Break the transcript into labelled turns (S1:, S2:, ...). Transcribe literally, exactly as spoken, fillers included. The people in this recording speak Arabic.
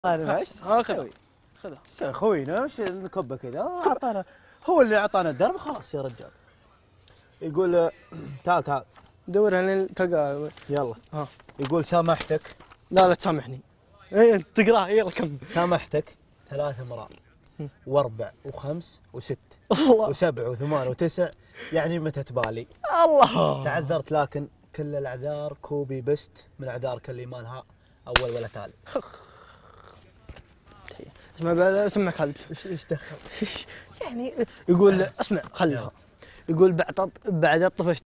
S1: انا
S2: خذها خذها
S1: يا خوينا وش نكبه كذا اعطانا هو اللي اعطانا الدرب خلاص يا رجال. يقول تعال تعال
S2: دور هنا تلقى
S1: يلا
S2: ها.
S1: يقول سامحتك
S2: لا لا تسامحني ايه انت تقراها يلا كمل.
S1: سامحتك ثلاث مرات واربع وخمس وست
S2: الله
S1: وسبع وثمان وتسع يعني متى تبالي
S2: الله
S1: تعذرت لكن كل الاعذار كوبي بست من اعذارك اللي ما لها اول ولا تالي.
S2: اسمع بعد اسمع خالد
S1: ايش ايش دخل
S2: يعني يقول اسمع خلها يقول بعد بعد طفشت